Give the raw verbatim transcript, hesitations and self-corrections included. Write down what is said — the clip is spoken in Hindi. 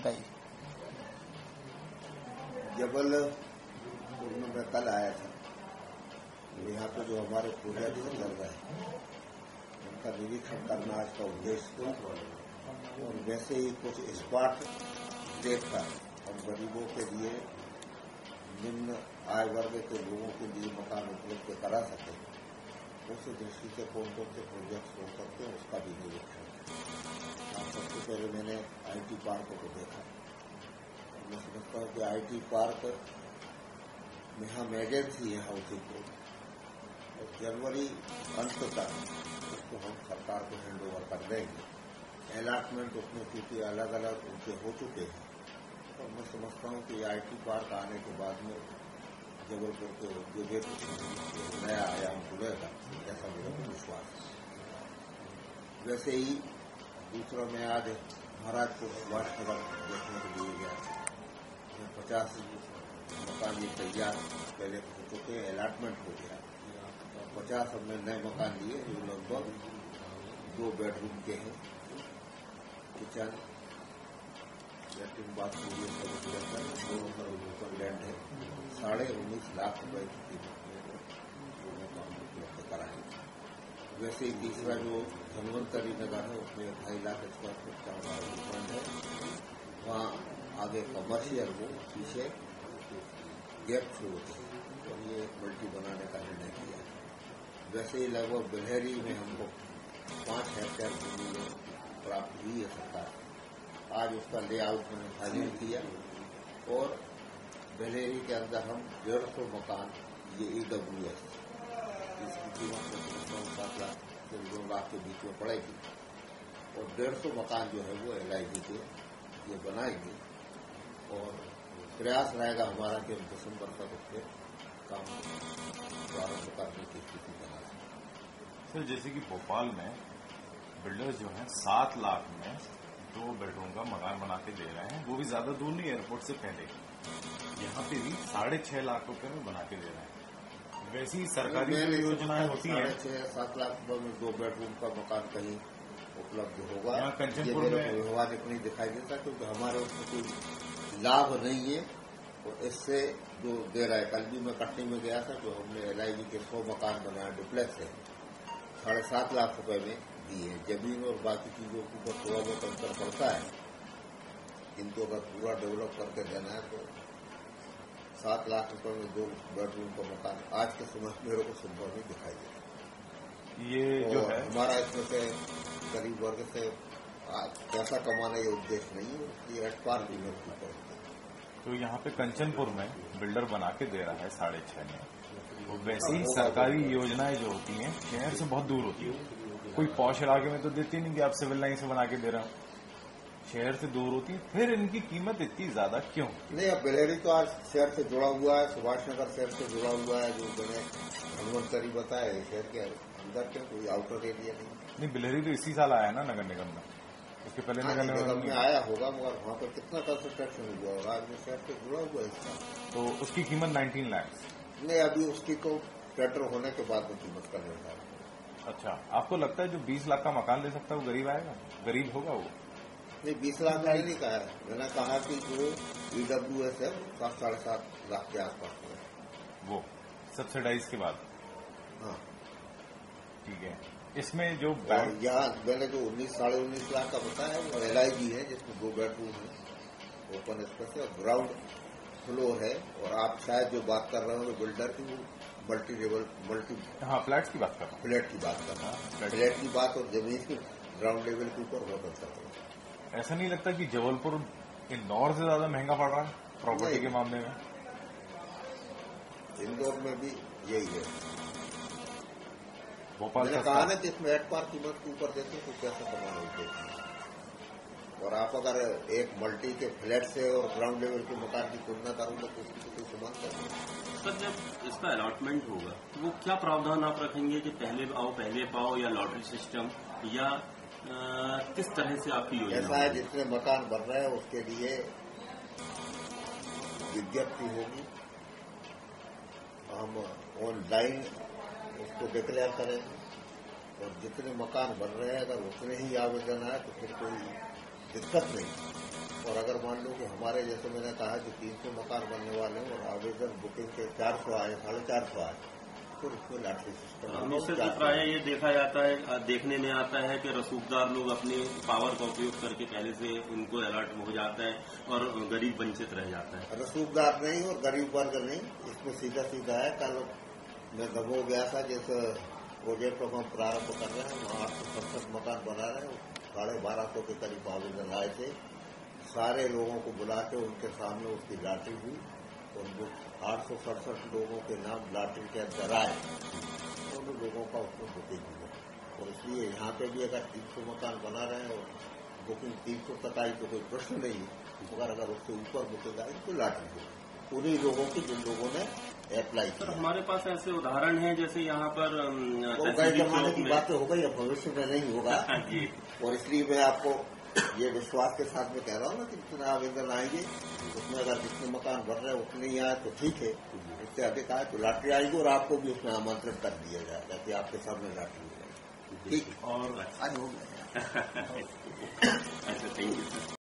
बताइए। जबलपुर में मैं कल आया था, यहाँ पे जो हमारे प्रोजेक्ट चल रहे हैं उनका निरीक्षण करना आज का उद्देश्य था। और वैसे ही कुछ स्पॉट देखकर हम गरीबों के लिए, निम्न आय वर्ग के लोगों के लिए मकान उपलब्ध करा सके, उस दृष्टि से कौन कौन से प्रोजेक्ट हो सकते हैं उसका भी निरीक्षण किया। सबसे पहले मैंने आईटी पार्क को देखा। मैं समझता हूँ कि आईटी पार्क में हम एजेंसी है हाउसिंग को, और जनवरी अंत तक उसको हम सरकार को हैंड ओवर कर देंगे। अलॉटमेंट उसमें क्योंकि अलग अलग उनके हो चुके हैं, तो मैं समझता हूँ कि आईटी पार्क आने के बाद में जबलपुर के औद्योगिक नया आयाम खुलेगा, ऐसा मेरा विश्वास है। वैसे ही दूसरा मैं आज महाराजपुर सुभाष नगर देखने के लिए गया। पचास मकान ये तैयार पहले हो चुके हैं, अलॉटमेंट हो गया। पचास हमने नए मकान लिए जो लगभग दो बेडरूम के हैं, किचन, लैट्रिन बाथरूम ये सब लेकर दोनों करोड़ ऊपर लैंड है। साढ़े उन्नीस लाख रुपए की कीमत में दोनों काम उपलब्ध कराएंगे। वैसे ही तीसरा जो धनवंतरी नगर है उसमें ढाई लाख स्क्वायर फीट का हमारा फंड है। वहाँ आगे कमर्शियल हो, पीछे गैप फ्लोर और ये एक मल्टी बनाने का निर्णय किया है। वैसे ही लगभग बिल्हेरी में हमको पांच हेक्टेयर जमीन प्राप्त हुई है सरकार। आज उसका लेआउट मैंने फाइनल किया और बिल्हेरी के अंदर हम डेढ़ सौ मकान, ये ईडब्ल्यू एस, इसकी कीमत में सात लाख से दो लाख के बीच में पड़ेगी। और डेढ़ सौ मकान जो है वो एल आई जी के ये बनाएंगे और प्रयास रहेगा हमारा कि हम दिसंबर तक उसके काम प्रारंभ करने की स्थिति बना सकें। सर, जैसे कि भोपाल में बिल्डर्स जो हैं सात लाख में दो बेडरूम का मकान बना के दे रहे हैं, वो भी ज्यादा दूर नहीं, एयरपोर्ट से पहले। यहाँ पे भी साढ़े छह लाख रुपए में बना के दे रहे हैं। वैसी सरकारी योजनाएं होती हैं। छह सात लाख रुपए में दो बेडरूम का मकान कहीं उपलब्ध होगा, यहाँ कंचनपुर में व्यवहारिक नहीं दिखाई देता, क्योंकि हमारे उसमें कोई लाभ नहीं है। और इससे जो दे रहा है, कल भी मैं कटनी में गया था, जो हमने एल आई जी के सौ मकान बनाया डुप्लेक्स है, साढ़े सात लाख रुपए में दिए। जमीन और बाकी चीजों के ऊपर थोड़ा बहुत अंतर पड़ता है, इनको अगर पूरा डेवलप करके देना है तो सात लाख रुपए में दो बेडरूम का मकान आज के समय मेरे को संभव नहीं दिखाई देता। ये जो है हमारा इसमें से गरीब वर्ग से पैसा कमाना ये उद्देश्य नहीं है, ये एटपार कीमत की पड़ती है। तो यहाँ पे कंचनपुर में बिल्डर बना के दे रहा है साढ़े छह में। तो वैसे ही सरकारी योजनाएं जो होती हैं शहर से बहुत दूर होती है। कोई पौष इलाके में तो देती नहीं कि आप सिविल लाइन से बना के दे रहे हो, शहर से दूर होती है, फिर इनकी कीमत इतनी ज्यादा क्यों? नहीं, अब बिल्हेरी तो आज शहर से जुड़ा हुआ है, सुभाष नगर शहर से जुड़ा हुआ है, जो मैंने धनवंतरी बताया शहर के अंदर के, कोई आउटर एरिया नहीं। नहीं, बिल्हेरी तो इसी साल आया ना नगर निगम में, उसके पहले नगर निगम में आया होगा, मगर वहाँ पर कितना कंस्ट्रक्शन हुआ और आज में शहर से जुड़ा हुआ है इसका। तो उसकी कीमत नाइनटीन लाख नहीं, अभी उसकी तो टेंडर होने के बाद में कीमत का निर्धारण। अच्छा, आपको लगता है जो बीस लाख का मकान ले सकता है वो गरीब आएगा, गरीब होगा वो? नहीं, बीस लाख मैंने नहीं कहा है, मैंने कहा कि जो ईडब्ल्यू एस है सात साढ़े सात लाख के आसपास है, वो सब्सिडाइज के बाद। हाँ, ठीक है। इसमें जो यहाँ मैंने जो उन्नीस साढ़े उन्नीस लाख का बताया वो एल आई जी है, जिसमें दो बेडरूम है, ओपन स्पेस है, ग्राउंड फ्लोर है। और आप शायद जो बात कर रहे हो बिल्डर की, वो मल्टी लेवल मल्टी हाँ फ्लैट्स की बात कर रहा हूँ, फ्लैट की बात कर रहा हूँ। फ्लैट की बात और जमीन की ग्राउंड लेवल के ऊपर बहुत अंतर है। ऐसा नहीं लगता कि जबलपुर इंदौर से ज्यादा महंगा पड़ रहा है प्रॉपर्टी के मामले में? इंदौर में भी यही है। भोपाल मैंने कहा ना कि इसमें एट पार कीमत के ऊपर देते तो पैसा कमाना होते। और आप अगर एक मल्टी के फ्लैट से और ग्राउंड लेवल के मकान की तुलना करोगे तो उसकी कोई समानता नहीं। सर, जब इसका अलॉटमेंट होगा तो वो क्या प्रावधान आप रखेंगे कि पहले आओ पहले पाओ, या लॉटरी सिस्टम, या आ, किस तरह से आपकी योजना? ऐसा है, जितने मकान बन रहे हैं उसके लिए विज्ञप्ति होगी, हम ऑनलाइन उसको डिक्लेयर करेंगे, और जितने मकान बन रहे हैं अगर उतने ही आवेदन आए तो फिर कोई दिक्कत नहीं। और अगर मान लो कि हमारे जैसे मैंने कहा कि तीन सौ मकान बनने वाले हैं और आवेदन बुकिंग के चार सौ आए, साढ़े चार सौ आए, तो उसमें लॉटरी सिस्टम हमेशा तो प्राय ये देखा जाता है, देखने में आता है कि रसूखदार लोग अपनी पावर का उपयोग करके पहले से उनको अलर्ट हो जाता है और गरीब वंचित रह जाता है। रसूखदार नहीं और गरीब वर्ग नहीं, इसमें सीधा सीधा है। कल मैं दमोह गया था, जैसे प्रोजेक्ट को हम प्रारंभ कर रहे हैं, वहाँ आठ सौ सड़सठ मकान बना रहे हैं, साढ़े बारह सौ के करीब आवेदन आए थे। सारे लोगों को बुला के उनके सामने उसकी लॉटरी हुई और जो आठ सौ सड़सठ लोगों के नाम लॉटरी के अंदर आए, उन लोगों का उसमें बुकिंग हुआ। और इसलिए यहाँ पे भी अगर तीन सौ मकान बना रहे हैं और बुकिंग तीन सौ तक आई तो कोई प्रश्न नहीं, मगर अगर उससे ऊपर बुकिंग आई तो लॉटरी हुई उन्हीं लोगों की जिन लोगों ने अप्लाई किया। हमारे पास ऐसे उदाहरण हैं, जैसे यहाँ पर गए जमाने की बातें हो गई, अब भविष्य में नहीं होगा। और इसलिए मैं आपको ये विश्वास के साथ में कह रहा हूँ ना कि जितना आवेदन आएंगे उसमें अगर जितने मकान बन रहे हैं उतने ही आए तो ठीक है, इससे अधिक आए तो लॉटरी आएगी और आपको भी उसमें आमंत्रित कर दिया जाएगा कि आपके सामने लॉटरी हो जाएगी। ठीक, और आज हो गया। अच्छा, थैंक यू सर।